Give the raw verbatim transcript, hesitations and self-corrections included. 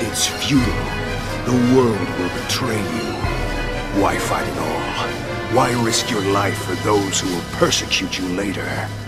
It's futile. The world will betray you. Why fight at all? Why risk your life for those who will persecute you later?